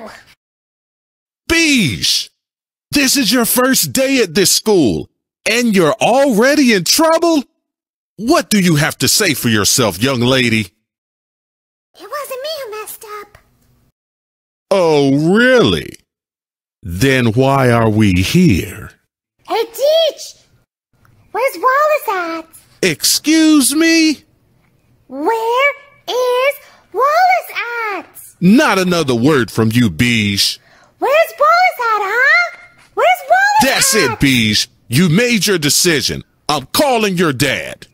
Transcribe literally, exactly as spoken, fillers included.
go! Beez, this is your first day at this school, and you're already in trouble? What do you have to say for yourself, young lady? It wasn't me who messed up. Oh, really? Then why are we here? Hey, Teach! Where's Wallace at? Excuse me? Where is Wallace at? Not another word from you, Beez. Where's Wallace at, huh? Where's Wallace That's at? it, Beez. You made your decision. I'm calling your dad.